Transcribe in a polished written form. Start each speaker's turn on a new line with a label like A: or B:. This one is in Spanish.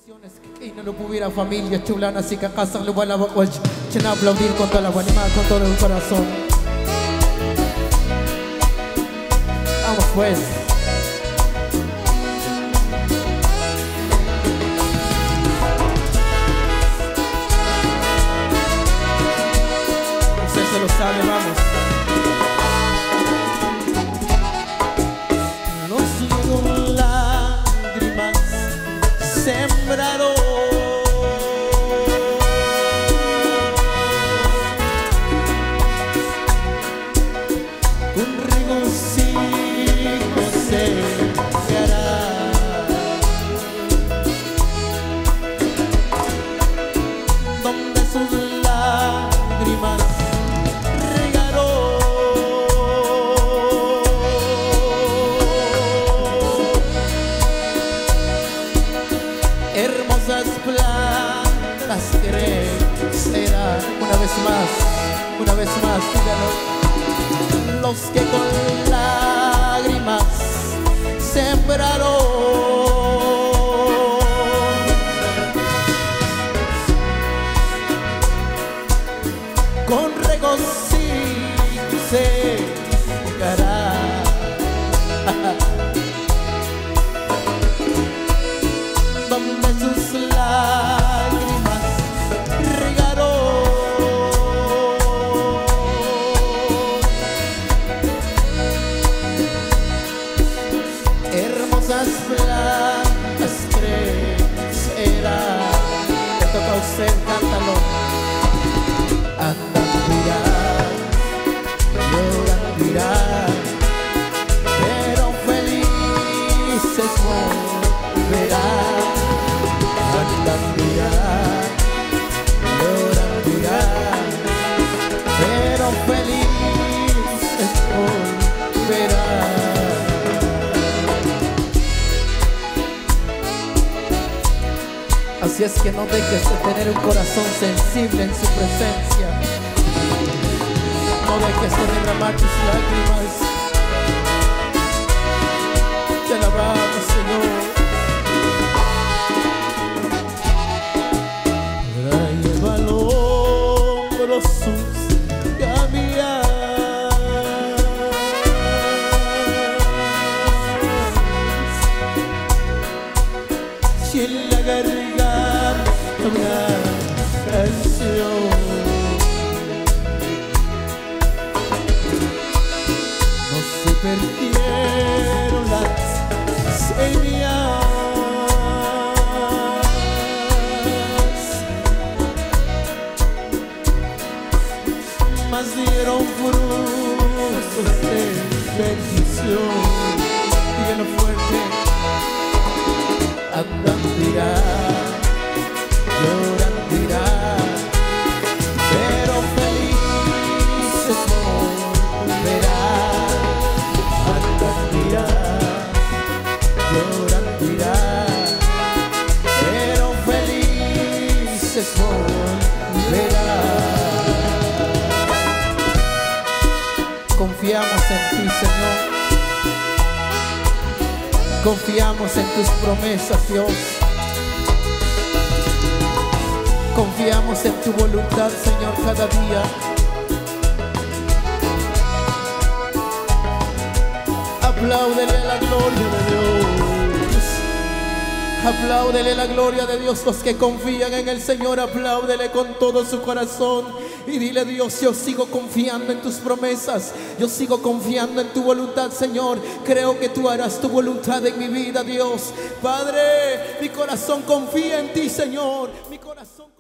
A: Que no lo pudiera familia chulana, así que acá lo van a aplaudir con toda la buena, con todo el corazón. Vamos pues. Usted se lo sabe, vamos.
B: Los lágrimas sembraron con regocijo segará donde sus lágrimas regaron hermosas plantas crecerán.
A: Una vez más, dígalo.
B: Los que con lágrimas sembraron con regocijo segará donde sus lágrimas regaron hermosas plantas crecerán.
A: Te toca a usted, cántalo.
B: Andan mirar, lloran mirar, pero felices volverán. Andan mirar, lloran mirar, pero felices volverán.
A: Así es que no dejes de tener un corazón sensible en su presencia. No dejes de derramar tus lágrimas. Te alabamos, Señor.
B: Lleva al hombro sus cambias y en la garganta una canción. No se perdieron las señas, mas dieron frutos de bendición.
A: Dígalo fuerte.
B: Andan mirar, lloran mirar, pero felices volverán. Andan mirar, lloran mirar, pero felices volverán.
A: Confiamos en ti, Señor. Confiamos en tus promesas, Dios. Confiamos en tu voluntad, Señor, cada día. Apláudele la gloria de Dios. Apláudele la gloria de Dios. Los que confían en el Señor, apláudele con todo su corazón. Y dile: Dios, yo sigo confiando en tus promesas. Yo sigo confiando en tu voluntad, Señor. Creo que tú harás tu voluntad en mi vida, Dios. Padre, mi corazón confía en ti, Señor. Mi corazón